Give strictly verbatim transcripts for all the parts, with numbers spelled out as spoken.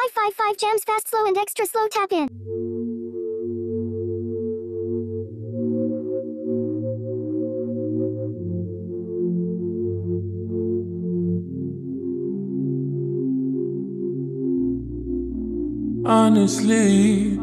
five five five jams fast, slow, and extra slow tap in. Honestly,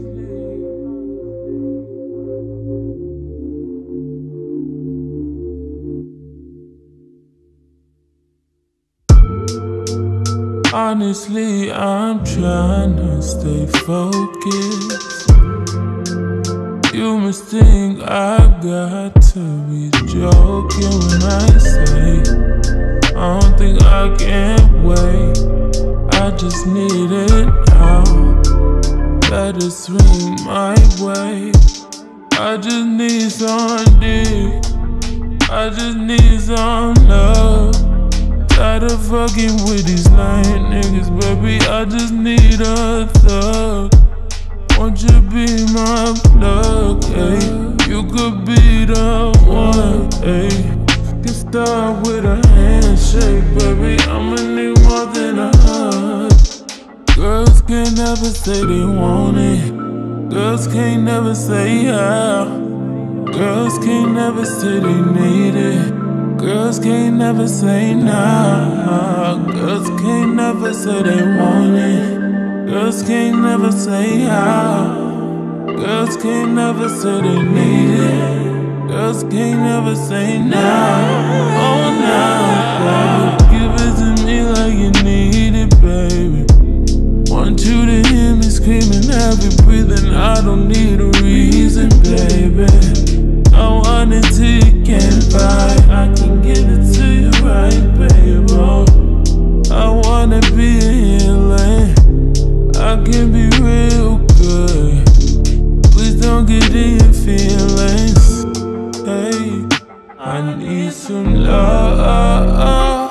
Honestly, I'm trying to stay focused. You must think I got to be joking when I say I don't think I can wait. I just need it now. Let it swing my way. I just need some dick. I just need some love. Tired of fucking with these lame niggas, baby. I just need a thug. Won't you be my plug, ayy? You could be the one, ayy. Can start with a handshake, baby. I'ma need more than a hug. Girls can't never say they want it. Girls can't never say how. Girls can't never say they need it. Girls can't never say nah. Girls can't never say they want it. Girls can't never say how. Girls can't never say they need it. Girls can't never say nah. Oh nah, baby, give it to me like you need it, baby. Want you to hear me screaming, heavy breathing. I don't need a reason, baby. I want it till you can't buy. I can give it to you right, baby. I wanna be a healing. I can be real good. Please don't get in your feelings. Hey, I need some love.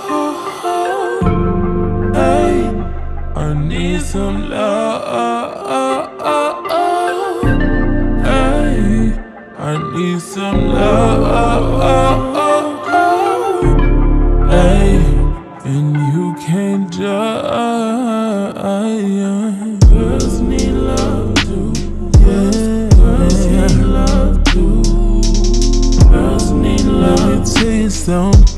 Hey, I need some love. Hey, I need some love. Hey, and you can't judge. Girls need love too. Yeah, girls need love too. Girls need love. Let me tell you something.